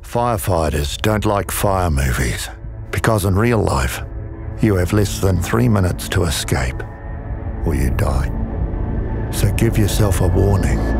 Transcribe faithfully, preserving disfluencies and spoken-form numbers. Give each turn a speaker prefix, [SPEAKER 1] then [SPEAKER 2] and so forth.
[SPEAKER 1] Firefighters don't like fire movies because in real life, you have less than three minutes to escape or you die. So give yourself a warning.